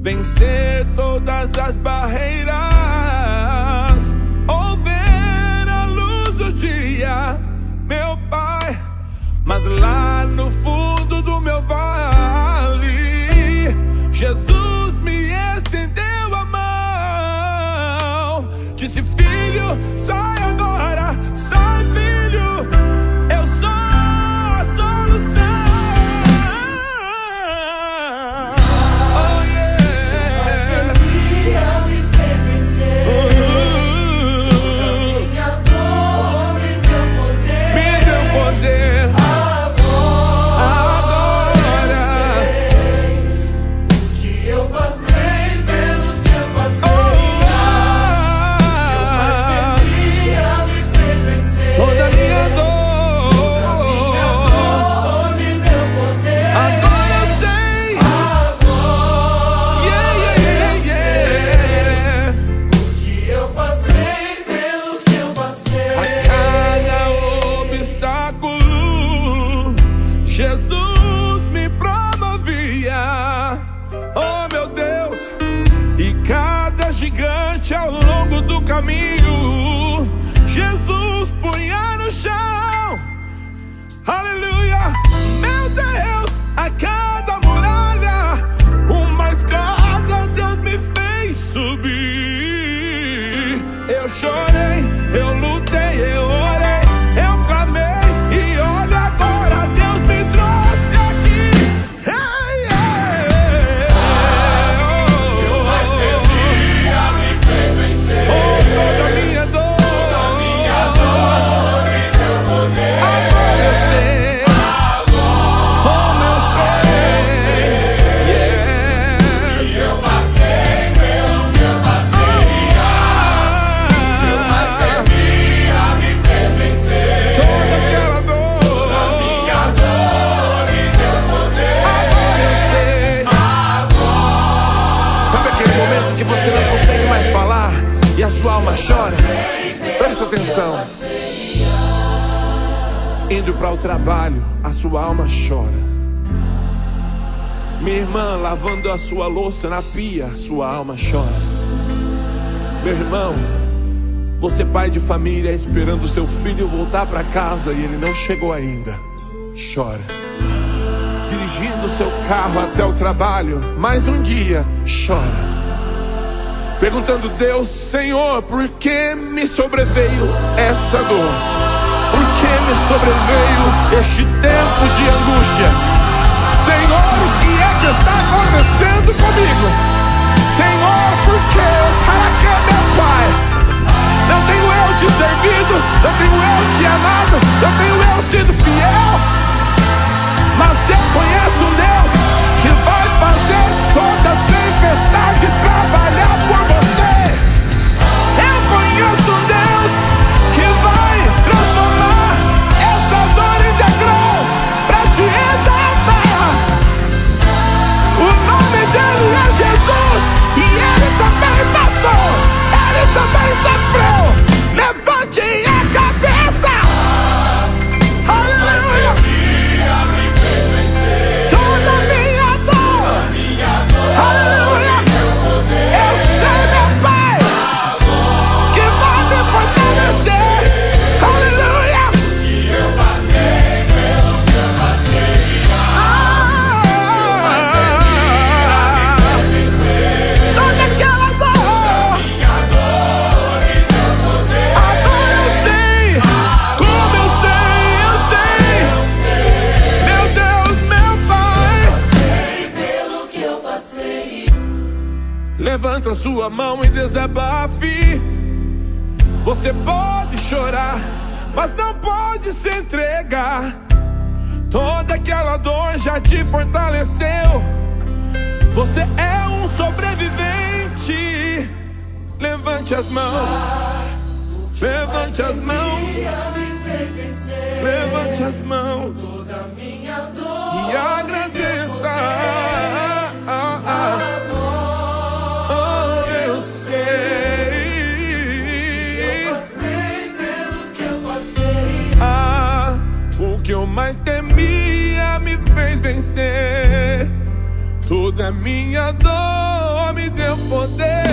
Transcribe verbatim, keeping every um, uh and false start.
vencer todas as barreiras, ou ver a luz do dia, meu Pai. Mas lá no fundo do meu vale, Jesus me estendeu a mão, disse: filho, sai agora, sai, filho, eu sou a solução. Oh yeah. A me fez vencer. Uh, Minha dor me deu poder. me deu poder. Agora o que eu passei, pelo que eu passei. Oh, Me fez vencer. toda minha dor, Minha dor me deu poder. agora eu sei. Agora Yeah, yeah, yeah, yeah. que eu passei, pelo que eu passei. A cada obstáculo, Jesus me promovia. Oh meu Deus, e cada gigante ao longo do caminho, Jesus punha no chão. Aleluia, meu Deus, a cada muralha, uma escada Deus me fez subir. Eu chorei, eu lutei, eu orei, eu clamei, e olha agora, Deus me trouxe aqui. Hey, yeah. Eu mais temia, me fez vencer. Oh, toda minha dor, Minha dor me deu poder. agora eu sei, como eu sei. Yeah. E eu passei pelo que eu passei. Eu mais temia, me fez vencer. Toda aquela dor, Minha dor me deu poder. agora eu sei. Sabe aquele momento que você não consegue mais falar e a sua alma chora? Presta atenção. Indo para o trabalho, a sua alma chora. Minha irmã lavando a sua louça na pia, sua alma chora. Meu irmão, você pai de família esperando o seu filho voltar para casa e ele não chegou ainda, chora. Dirigindo seu carro até o trabalho, mais um dia, chora. Perguntando: Deus, Senhor, por que me sobreveio essa dor? Por que me sobreveio este tempo de angústia? Senhor, o que é que está acontecendo comigo? Senhor, por que? Para que, meu Pai? Não tenho eu te servido, não tenho eu te amado, não tenho eu sido fiel. Mas eu conheço um Deus que vai fazer toda tempestade trabalhar por você. Eu conheço um Deus que vai transformar essa dor em degraus pra te exaltar. O nome dele é Jesus, e ele também passou, ele também sofreu. Levante a cabeça. Aleluia. Toda minha dor, aleluia, eu sei, meu Pai, que vai me fortalecer. Aleluia. Eu passei pelo que eu passei. Toda aquela dor, Minha dor me deu poder. agora eu sei, como eu sei, eu sei. Meu Deus, meu Pai, Pelo que eu passei. levanta sua mão e desabafe. Você pode chorar, mas não pode se entregar. Toda aquela dor já te fortaleceu. Você é um sobrevivente. Levante as mãos, levante as mãos, Me fez vencer. levante as mãos Toda minha dor e agradeça. Ah, ah. Oh, eu sei. passei pelo que eu passei. Ah, o que eu mais temia me fez vencer. Toda minha dor poder.